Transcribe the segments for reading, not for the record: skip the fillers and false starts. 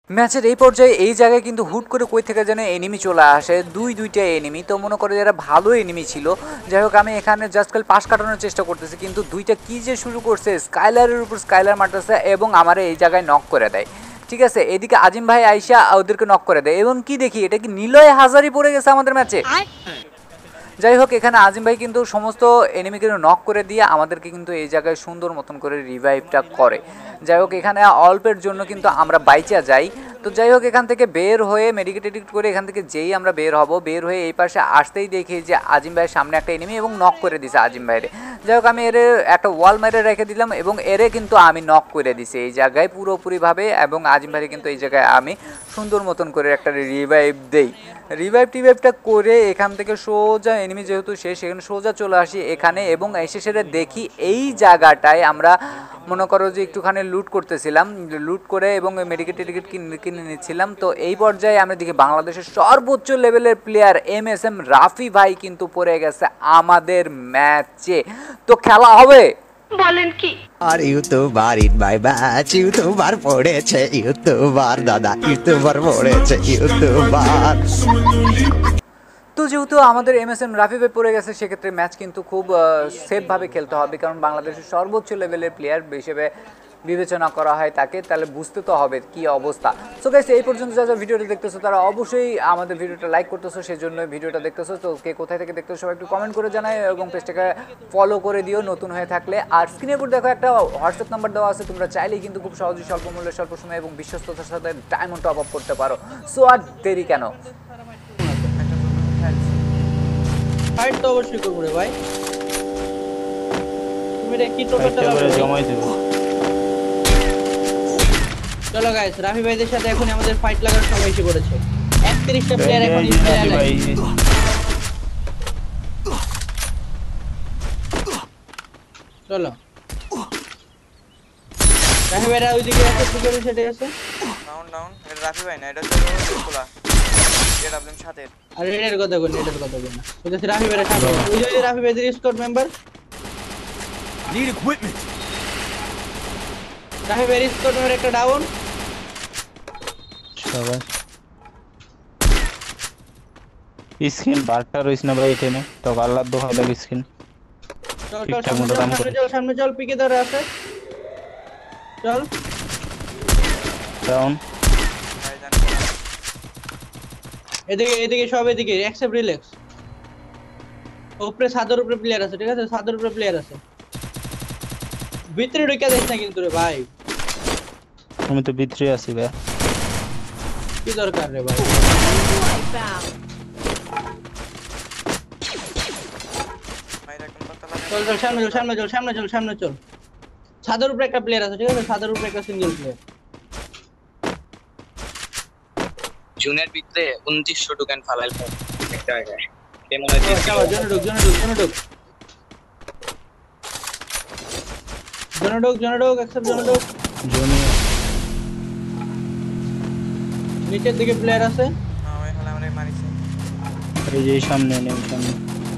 ম্যাচের এই পর্যায়ে এই জায়গায় কিন্তু হুট করে কই থেকে যেন এনিমি চলে আসে, দুইটা এনিমি। তো মনে করে যারা ভালো এনিমি ছিল। যাই হোক আমি এখানে জাস্ট খালি পাশ কাটানোর চেষ্টা করতেছি, কিন্তু দুইটা কি যে শুরু করছে, স্কাইলারের উপর স্কাইলার মারতেছে এবং আমার এই জায়গায় নক করে দেয়। ঠিক আছে, এদিকে আজিম ভাই আইসা ওদেরকে নক করে দেয় এবং কি দেখি এটা কি নিলয় হাজারি পড়ে গেছে আমাদের ম্যাচে। যাই হোক এখানে আজিম ভাই কিন্তু সমস্ত এনিমিকে নক করে দিয়ে আমাদেরকে কিন্তু এই জায়গায় সুন্দর মতন করে রিভাইভটা করে। যাই হোক এখানে অল্পের জন্য কিন্তু আমরা বাইচা যাই। তো যাই হোক এখান থেকে বের হয়ে মেডিকেট টেডিকেট করে এখান থেকে যেই আমরা বের হব, বের হয়ে এই পাশে আসতেই দেখি যে আজিম ভাইয়ের সামনে একটা এনিমি এবং নক করে দিছে আজিম ভাইরে। যাই হোক আমি এর একটা ওয়াল মেরে রেখে দিলাম এবং এরে কিন্তু আমি নক করে দিছি এই জায়গায় পুরোপুরিভাবে, এবং আজিম ভাইরে কিন্তু এই জায়গায় আমি সুন্দর মতন করে একটা রিভাইভ দেই। রিভাইভটা করে এখান থেকে সোজা এনিমি যেহেতু সেখানে সোজা চলে আসি এখানে, এবং এসে সেটা দেখি এই জায়গাটায় আমরা মনে করো যে একটুখানি লুট করতেছিলাম, লুট করে এবং মেডিকেট টেডিকেট কিনে নিচ্ছিলাম। তো এই পর্যায়ে আমরা দেখি বাংলাদেশের সর্বোচ্চ লেভেলের প্লেয়ার MSM রাফি ভাই কিন্তু পড়ে গেছে আমাদের ম্যাচে। তো খেলা হবে বলেন কি? আর YouTuber in my batch, YouTuber পড়েছে, ইউটিউবার দাদা, ইউটিউবার পড়েছে, ইউটিউবার। তো যেহেতু আমাদের MSM রাফি ভাই পড়ে গেছে, সেক্ষেত্রে ম্যাচ কিন্তু খুব সেফভাবে খেলতে হবে, কারণ বাংলাদেশের সর্বোচ্চ লেভেলের প্লেয়ার হিসেবে বিবেচনা করা হয় তাকে, তাহলে বুঝতে তো হবে কি অবস্থা। সো গাইস এই পর্যন্ত যারা ভিডিওটা দেখতেছো তারা অবশ্যই আমাদের ভিডিওটা লাইক করতেছো, সেই জন্য ভিডিওটা দেখতেছো। তো কে কোথায় থেকে দেখতেছো সবাই একটু কমেন্ট করে জানায় এবং পেজটাকে ফলো করে দিও নতুন হয়ে থাকলে। আর স্ক্রিনের উপর দেখো একটা হোয়াটসঅ্যাপ নাম্বার দেওয়া আছে, তোমরা চাইলেই কিন্তু খুব সহজেই স্বল্প মূল্যে স্বল্প সময় এবং বিশ্বস্ততার সাথে ডায়মন্ড টপ আপ করতে পারো। সো আর দেরি কেন, ফাইট তো অবশ্যই করব রে ভাই। তুমি রে কি টোটোটা জমাই দেব। চলো গাইস, রাফি ভাইদের সাথে এখন আমাদের ফাইট লাগার সময় এসে পড়েছে। 31টা প্লেয়ার এখন প্লেয়ার ভাই। চলো রাফি ভাইরা ওইদিকে আছে, পিছনে সেটে আছে। ডাউন এটা রাফি ভাই না, এটা হচ্ছে কোলা এটা আপনার সাথে। আর এর কথা বল, এটার কথা বল না। ওই যে রাফি ভাইরা সামনে, ওই যে রাফি ভাইদের squad member Need equipment. Rafi ভাইদের স্কোয়াড মেম্বার একটা ডাউন। সবাই স্ক্রিন বারটা রইছ না ভাই, এখানে তো আল্লাহ দোহাই লাগে স্ক্রিন। চল সামনে চল, পিকে ধরে আছে। চল ডাউন। এদিকে সব এদিকে, অ্যাকসেপ্ট রিল্যাক্স। উপরে সাদর উপরে প্লেয়ার আছে, ঠিক আছে? সাদর উপরে প্লেয়ার আছে, ভিতরে ঢুকে যাস না কিন্তু রে ভাই। আমি তো ভিতরে আছি ভাই, কি দরকার রে ভাই? চল সামনে চল। সাদর উপরে একটা প্লেয়ার আছে, ঠিক আছে? সাদর উপরে একটা সিঙ্গেল প্লেয়ার। জুনের ভিতরে 2900 টোকেন ফালাইল একটা জায়গায়। জনে ঢুক, অ্যাকসেপ্ট জনে ঢুক। নিচের দিকে প্লেয়ার আছে। ওই হলে আমারে মারিছে। এই যে সামনে নেই, সামনে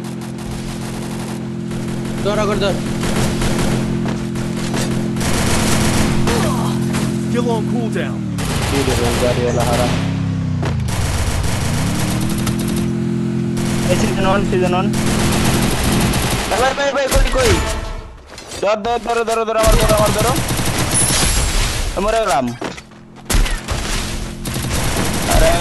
ধর। Still on cooldown. এই দেখো গাড়িওয়ালা হারাম। এই সিজন 1 ভাই কই ধর আমার ধরো মরে গেলাম। আরে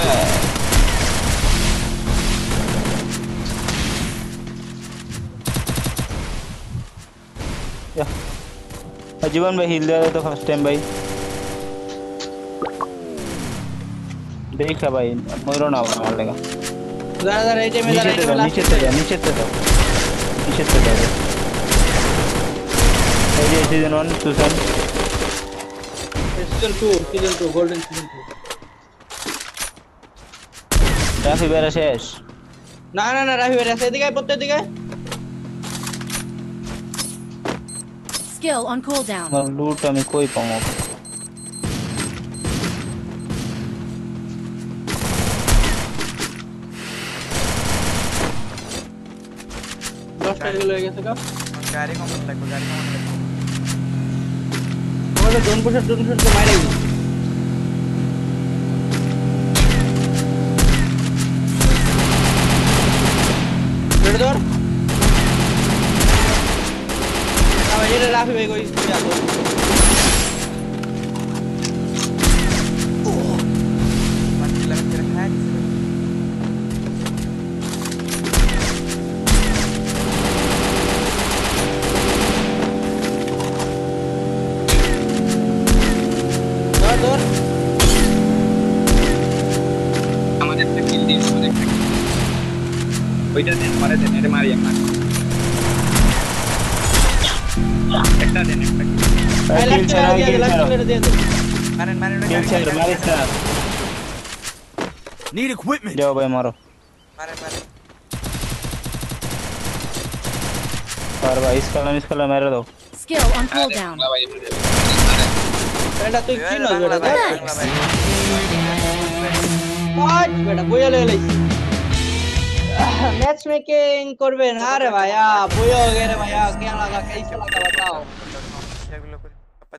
জীবন ভাই হিল দেওয়া তো ফার্স্ট টাইম ভাই, দেখা ভাই মরো না আমার লাগা। দাঁড়া এই টাইমে নিচেতে দাও। এই যে সিজন 1 সুসান, সিজন 2 গোল্ডেন সিজন 2। রাফি বেরা শেষ না রাফি ভাই আছে, এদিকে প্রত্যেক দিকে। Skill on cooldown. আমার লুট আমি কই পাবো? হয়ে গেছে কা গাড়ি কমন লাগবে। আমাদের ড্রোন পোশাক তো মাইরে গেছে। রাফি ভাই কই ধর আমাদের একটা কিল দিন, আমাদের একটা kill। ওইটা দেন, মারে দেন, এটা মারি একটা। একটা দেন, একটা kill। কিল ছাড়া দিয়ে দে মারেন মারেন ওটা কিল ছাড়া মারিস না Need equipment. যাও ভাই মারো মারেন মারেন পারবা ইসকালা মেরে দাও Skill on cooldown. বাংলা ভাই বলে। এটা তুই কি নস বেটা Thanks. আজ বেটা বইয়া লয়ে লাইছি मैच मेकिंग করবেন আরে ভাইয়া বইয়া গেরে ভাইয়া কে লাগা कैसे लगा बताओ সেগুলো করে